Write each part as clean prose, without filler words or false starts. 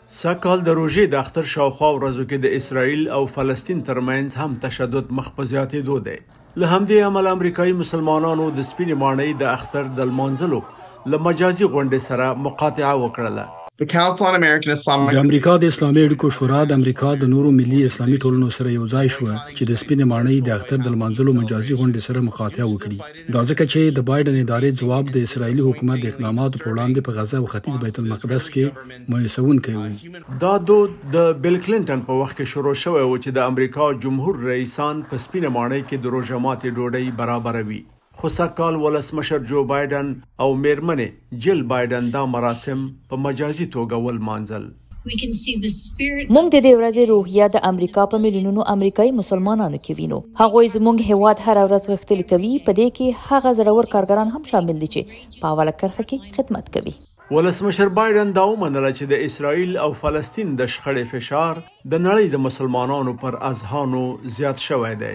سږکال د روژې د اختر شاوخوا ورځو کې د اسرائیل او فلسطین ترمنځ هم تشدد مخ په زیاتېدو دی. له همدې امله امریکایي مسلمانانو د سپینې ماڼۍ د اختر د لمانځلو له مجازي غونډې سره مقاطعه وکړله. د امریکا د اسلامي اړیکو شورا د امریکا د نورو ملي اسلامي ټولنو سره یو ځای شوه چې د سپینې ماڼۍ د اختر د لمانځلو مجازي غونډې سره مقاطعه وکړي. دا ځکه چې د بایډن ادارې ځواب د اسرائیلي حکومت د اقداماتو په وړاندې په غزه او ختیځ بیت المقدس کې مایوسونکی و. دا دود د بل کلینټن په وخت کې شروع شوی و چې د امریکا جمهور رئیسان په سپینې ماڼۍ کې د روژه ماتې ډوډۍ برابروي. خو سږکال ولسمشر جو بایډن او میرمنې جل بایډن دا مراسم په مجازي توګه ولمانځل. موږ د دې ورځې روحیه د امریکا په میلیونونو امریکایي مسلمانانو کې وینو. هغوی زموږ هیواد هر ورځ غښتلي کوي. په دې کې هغه زړور کارګران هم شامل دي چې په اوله کرښه کې خدمت کوي. ولسمشر بایډن دا ومنله چې د اسرائیل او فلسطین د شخړې فشار د نړۍ د مسلمانانو پر اذهانو زیات شوی دی.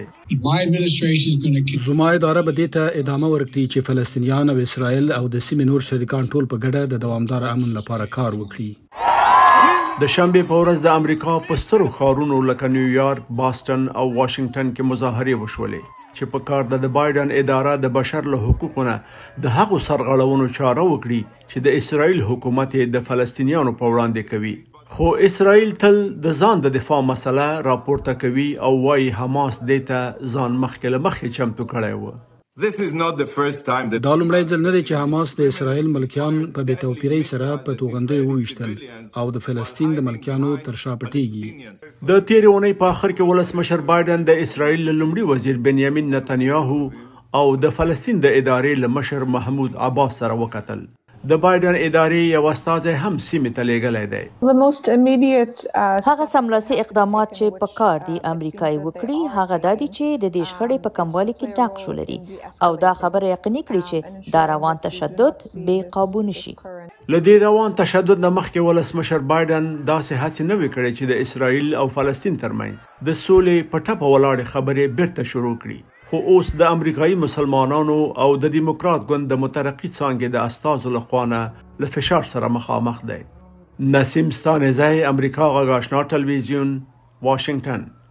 زما اداره به دې ته ادامه ورکړي چې فلسطینیان او اسرائیل او د سیمې نور شریکان ټول په ګډه د دوامدار امن لپاره کار وکړي. د شنبې په ورځ د امریکا په سترو ښارونو لکه نیویارک، باستن او واشنگټن کې مظاهرې وشولې چې په کار د بایډن اداره د بشر له حقوقو نه د هغو سرغړونو چاره وکړي چې د اسرائیل حکومت د فلسطینیانو په وړاندې کوي. خو اسرائیل تل د ځان د دفاع مسله راپورته کوي او وایي حماس دې ته ځان مخکې له مخکې چمتو کړی و. دا لومړی ځل نه دی چې حماس د اسرائیل ملکیان په بې توپیرۍ سره په توغندیو وویشتل او د فلسطین د ملکیانو تر شا پټیږي. د تېرې اونۍ په آخر کې ولسمشر بایډن د اسرائیل له لومړي وزیر بنیامین نتنیاهو او د فلسطین د ادارې له مشر محمود عباس سره وکتل. د بایډن ادارې یو استازی هم سیمې ته لیږلی دی. هغه سملاسي اقدامات چې په کار دي امریکایي وکړي هغه دا دي چې د دې شخړې په کموالي کې نقش ولري او دا خبره یقیني کړي چې دا روان تشدد بې قابو نشي. له دې روان تشدد نه مخکې ولسمشر بایډن داسې هڅې نه وې کړې چې د اسرائیل او فلسطین ترمنځ د سولې په ټپه ولاړې خبرې بیرته شروع کړي. خو اوس د امریکایي مسلمانانو او د دیموکرات ګوند د مترقي څانګې د استازو له خوا نه له فشار سره مخامخ دی. نسیم ستانزی، امریکا غږ آشنا ټلویزیون، واشنگټن.